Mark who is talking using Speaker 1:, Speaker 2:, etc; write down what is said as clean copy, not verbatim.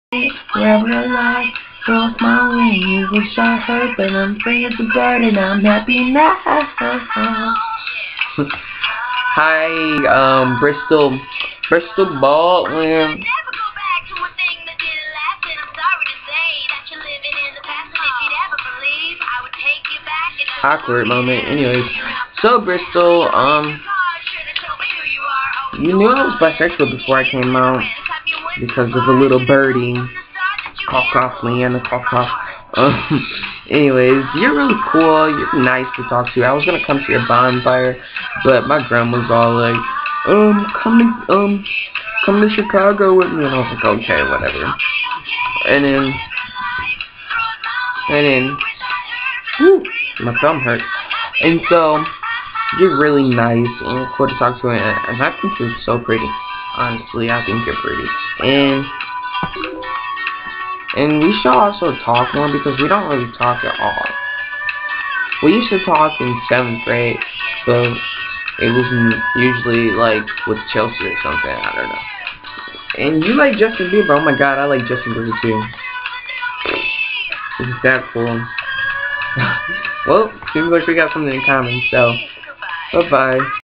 Speaker 1: Wherever I lie, girl, smile when you wish I hurt, but I'm free as a bird and I'm happy now. Hi, Bristol Baldwin. Awkward moment. Anyways, so Bristol, you knew I was bisexual before I came out because of a little birdie. Cough, cough, Leanna, cough, cough. Anyways, you're really cool. You're nice to talk to. I was gonna come to your bonfire, but my grandma's all like, come to Chicago with me, and I was like, okay, whatever. And then, whew, my thumb hurts. And so, you're really nice and you're cool to talk to, and I think you're so pretty. Honestly, I think you're pretty. And we should also talk more because we don't really talk at all. We used to talk in 7th grade, but it was usually like with Chelsea or something, I don't know. And you like Justin Bieber? Oh my god, I like Justin Bieber too. Isn't that cool? Well, seems like we got something in common, so bye-bye.